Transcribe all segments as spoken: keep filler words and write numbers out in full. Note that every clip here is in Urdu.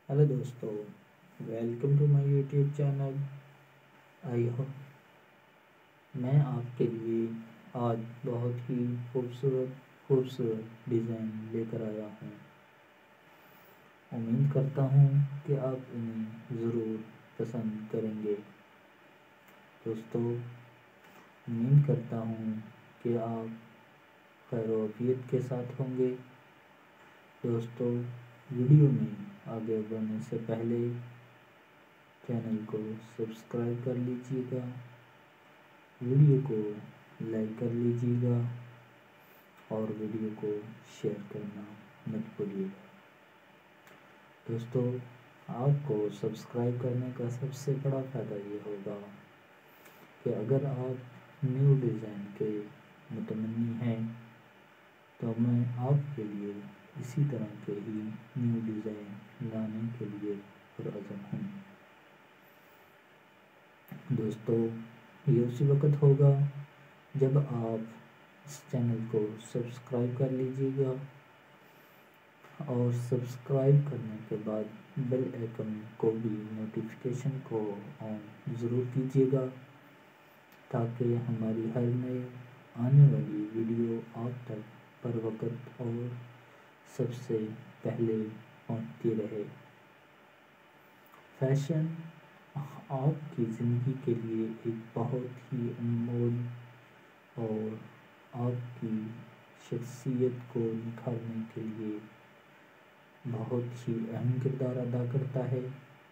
हेलो दोस्तों, welcome to my YouTube channel. I hope मैं आपके लिए आज बहुत ही खूबसूरत खूबसूरत डिज़ाइन लेकर आया हूँ। उम्मीद करता हूँ कि आप इन्हें ज़रूर पसंद करेंगे। दोस्तों, उम्मीद करता हूँ कि आप खैर-ओ-आफियत के साथ होंगे। दोस्तों, वीडियो में आगे बढ़ने से पहले चैनल को सब्सक्राइब कर लीजिएगा, वीडियो को लाइक कर लीजिएगा और वीडियो को शेयर करना मत भूलिएगा। दोस्तों, आपको सब्सक्राइब करने का सबसे बड़ा फ़ायदा ये होगा कि अगर आप न्यू डिज़ाइन के मुतमन्नी हैं तो मैं आपके लिए इसी तरह के ही न्यू डिज़ाइन लाने के लिए पुरअज़म हूँ। दोस्तों, ये उसी वक्त होगा जब आप इस चैनल को सब्सक्राइब कर लीजिएगा और सब्सक्राइब करने के बाद बेल आइकन को भी नोटिफिकेशन को ऑन ज़रूर कीजिएगा ताकि हमारी हर नई आने वाली वीडियो आप तक पर वक्त और सबसे पहले पहुंचती रहे। फैशन आपकी ज़िंदगी के लिए एक बहुत ही अनमोल और आपकी शख्सियत को निखारने के लिए बहुत ही अहम किरदार अदा करता है।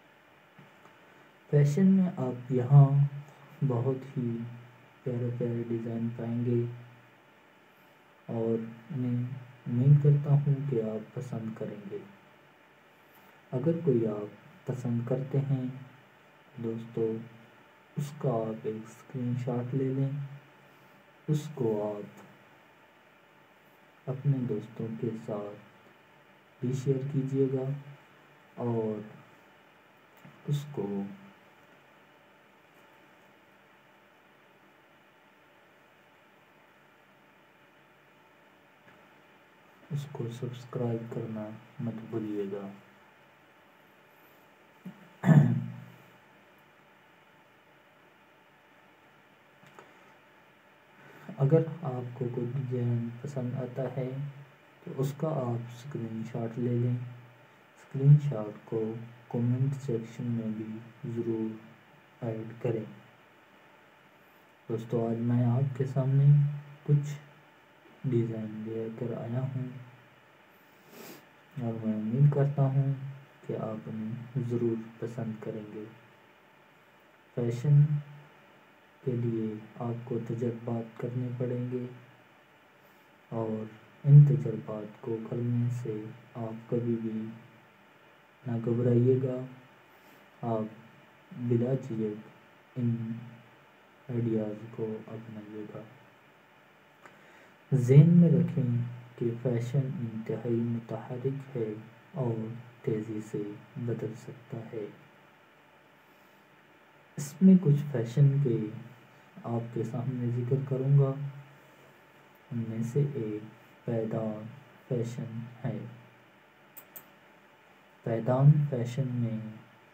फैशन में आप यहाँ बहुत ही प्यारे प्यारे डिज़ाइन पाएंगे और इन्हें उम्मीद करता हूँ कि आप पसंद करेंगे। अगर कोई आप पसंद करते हैं दोस्तों, उसका आप एक स्क्रीनशॉट ले लें, उसको आप अपने दोस्तों के साथ भी शेयर कीजिएगा और उसको उसको सब्सक्राइब करना मत भूलिएगा। अगर आपको कोई डिज़ाइन पसंद आता है तो उसका आप स्क्रीनशॉट ले लें। स्क्रीनशॉट को कमेंट सेक्शन में भी ज़रूर ऐड करें। दोस्तों, आज मैं आपके सामने कुछ डिज़ाइन लेकर आया हूँ और मैं उम्मीद करता हूँ कि आप उन्हें ज़रूर पसंद करेंगे। फैशन के लिए आपको तजर्बात करने पड़ेंगे और इन तजर्बात को करने से आप कभी भी ना घबराइएगा। आप बिला झिझक इन आइडियाज़ को अपनाइएगा। ज़हन में रखें कि फ़ैशन इंतहाई मुतहर्रिक है और तेज़ी से बदल सकता है। इसमें कुछ फ़ैशन के आपके सामने ज़िक्र करूँगा। उनमें से एक पैदान फ़ैशन है। पैदान फ़ैशन में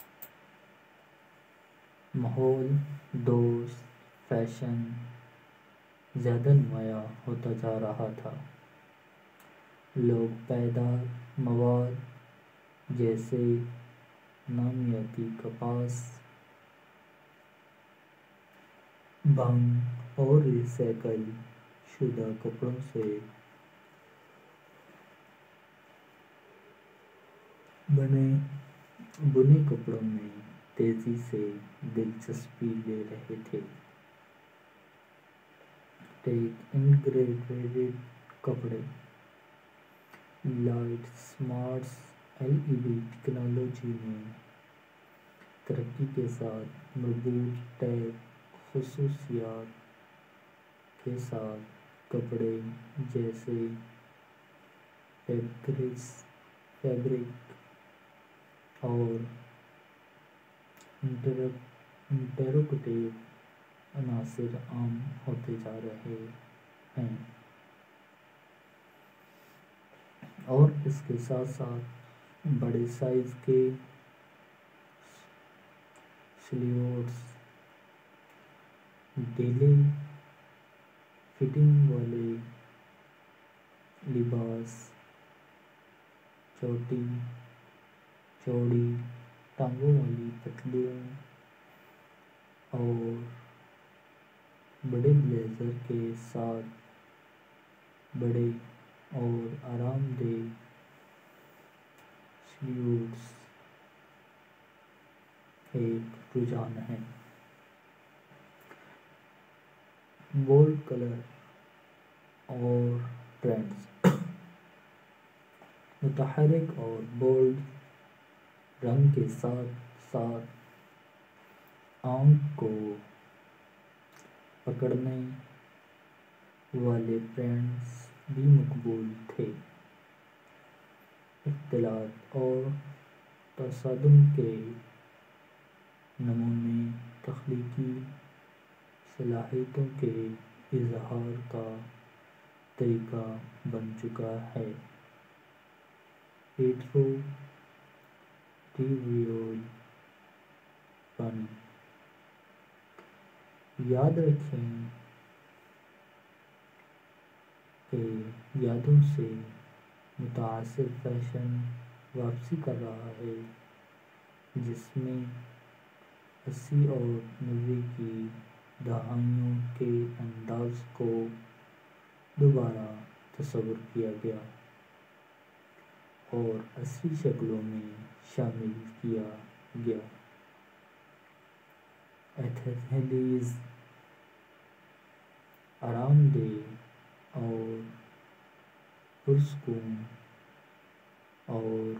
माहौल दोस्त फ़ैशन ज़्यादा नुमायाँ होता जा रहा था। लोग पैदार मवाद जैसे नामियाती कपास, भंग और रिसाइकल शुदा कपड़ों से बने बुने कपड़ों में तेज़ी से दिलचस्पी ले रहे थे। टेक इंटीग्रेटेड कपड़े, light smart L E D technology में तरक्की के साथ मजबूत टैग खुसूसियात के साथ कपड़े जैसे फैब्रिक्स फैब्रिक और इंटरैक्टिव अनासिर आम होते जा रहे हैं और इसके साथ साथ बड़े साइज़ के سلیوٹس، ڈھیلے فٹنگ والے لباس، چھوٹی چوڑی ٹانگوں والی پتلون اور بڑے بلیزر کے ساتھ بڑے اور آرام دہ سلیوٹس ایک رجحان ہے۔ بولڈ کلر اور ٹرینڈز، متحرک اور بولڈ رنگ کے ساتھ ساتھ آنکھ کو پکڑنے والے پرنٹس بھی مقبول تھے۔ اختلاط اور تصادم کے نمونے تخلیقی صلاحیتوں کے اظہار کا طریقہ بن چکا ہے۔ ریٹرو ریویول پن، یاد رکھیں کہ یادوں سے متاثر فیشن واپسی کر رہا ہے، جس میں اسی اور نوے کی دہائیوں کے انداز کو دوبارہ تصور کیا گیا اور عصری شکلوں میں شامل کیا گیا۔ ایتھلیز آرام دہ اور پرسکون اور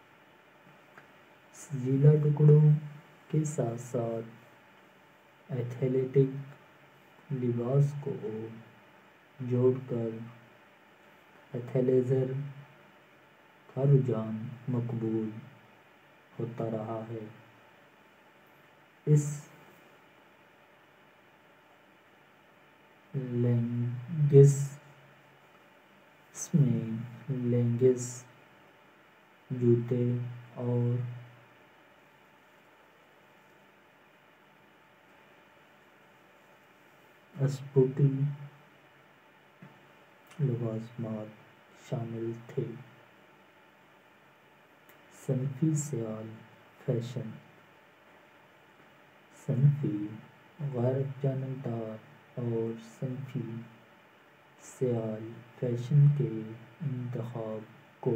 سجیلا ٹکڑوں کے ساتھ ساتھ ایتھلیٹک لباس کو جوڑ کر ایتھلیزر کا رجحان مقبول ہوتا رہا ہے۔ اس لیگنگس اس میں لیگنگس، جوتے اور اسپورٹی لوازمات شامل تھے۔ صنفی سیال فیشن، صنفی غیر جانبدار اور صنفی سیال فیشن کے انتخاب کو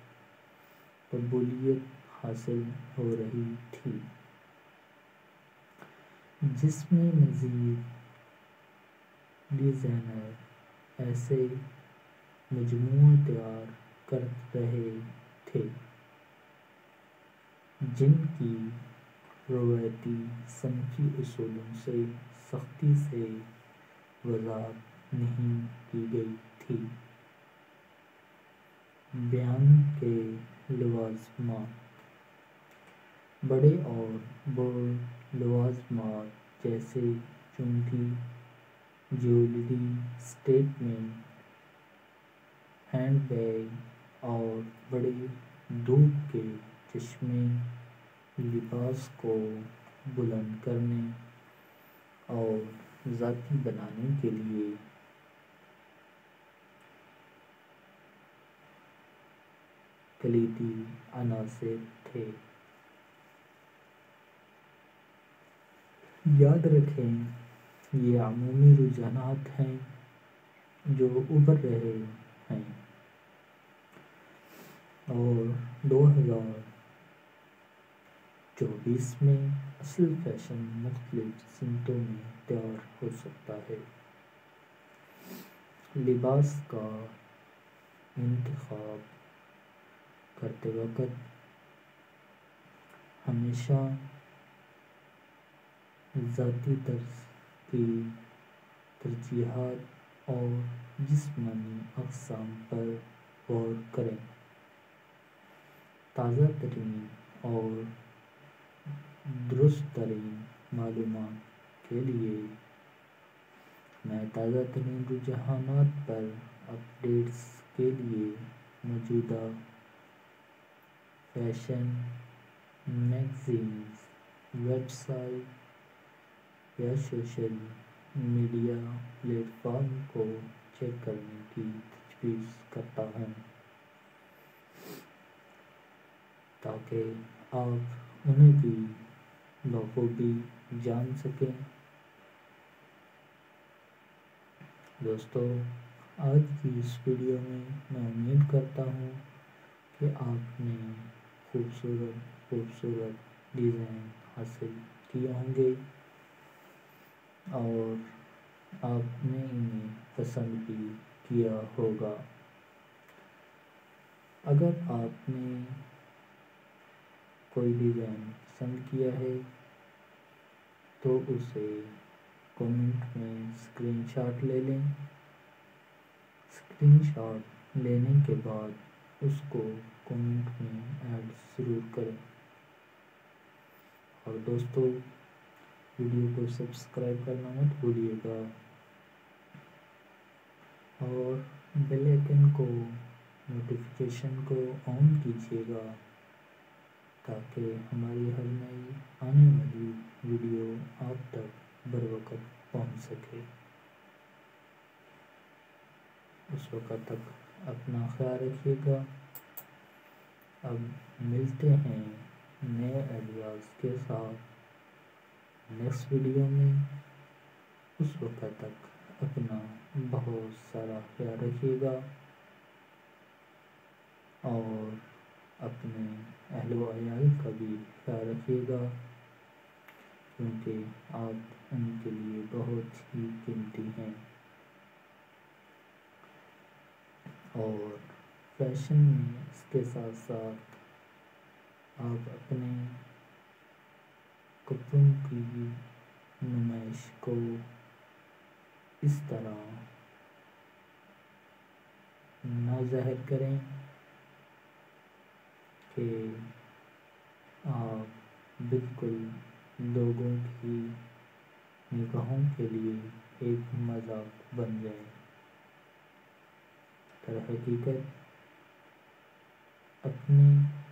مقبولیت حاصل ہو رہی تھی، جس میں مزید ڈیزائنر ایسے مجموعے تیار کر رہے تھے جن کی روایتی صنفی اصولوں سے سختی سے وضاحت نہیں کی گئی تھی۔ بیان کے لوازمات، بڑے اور بولڈ لوازمات جیسے چونٹی، جیولری، اسٹیٹمنٹ ہینڈ بیگ اور بڑے دھوپ کے چشمے لباس کو بلند کرنے اور ذاتی بنانے کے لیے کلیدی عناصر تھے۔ یاد رکھیں یہ عمومی رجحانات ہیں جو ابھر رہے ہیں اور دو ہزار چوبیس میں اصل فیشن مختلف سمتوں میں تیار ہو سکتا ہے۔ لباس کا انتخاب کرتے وقت ہمیشہ ذاتی طرز کی ترجیحات اور جسمانی اقسام پر غور کریں۔ تازہ ترین اور درست ترین معلومات کے لیے میں تازہ ترین رجحانات پر اپ ڈیٹس کے لیے موجودہ فیشن میگزینز ویب سائٹ یا سوشل میڈیا پلیٹ فارم کو چیک کرنے کی تجویز کرتا ہوں تاکہ آپ انہیں بھی بخوبی جان سکیں۔ دوستو، آج کی اس ویڈیو میں میں امید کرتا ہوں کہ آپ نے خوبصورت خوبصورت ڈیزائن حاصل کیے ہوں گے اور آپ نے انہیں پسند بھی کیا ہوگا۔ اگر آپ نے کوئی ڈیزائن پسند کیا ہے تو اسے کمنٹ میں اسکرین شاٹ لے لیں۔ اسکرین شاٹ لینے کے بعد اس کو کمنٹ میں ایڈ ضرور کریں، اور دوستو ویڈیو کو سبسکرائب کرنا مت بھولیے گا اور بیل آئیکن کو نوٹیفیکیشن کو آن کیجیے گا تاکہ ہماری ہر نئی آنے والی ویڈیو آپ تک بروقت پہنچ سکے۔ اس وقت تک اپنا خیال رکھیے گا۔ اب ملتے ہیں نئے آئیڈیاز کے ساتھ نیکسٹ ویڈیو میں۔ اس وقت تک اپنا بہت سارا خیال رکھیے گا اور اپنے اہل و عیال کا بھی خیال رکھیے گا، کیونکہ آپ ان کے لیے بہت ہی قیمتی ہیں۔ اور فیشن میں اس کے ساتھ ساتھ آپ اپنے کپڑوں کی نمائش کو اس طرح نہ ظاہر کریں کہ آپ بالکل لوگوں کی نگاہوں کے لیے ایک مذاق بن جائیں۔ در حقیقت اپنی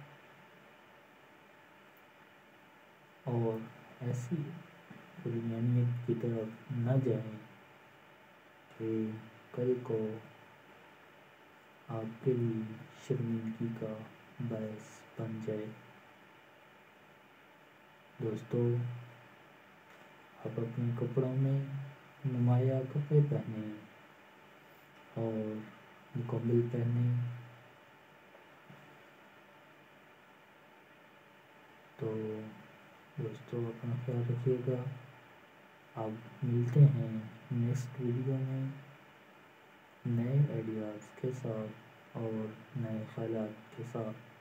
اور ایسی پرانیت کی طرف نہ جائیں کہ کل کو آپ کے لیے شرمندگی کا باعث بن جائے۔ دوستو، آپ اپنے کپڑوں میں نمایاں کپڑے پہنیں اور مکمل پہنیں تو دوستو اپنا خیال رکھیے گا۔ آپ ملتے ہیں نیکسٹ ویڈیو میں نئے آئیڈیاز کے ساتھ اور نئے خیالات کے ساتھ۔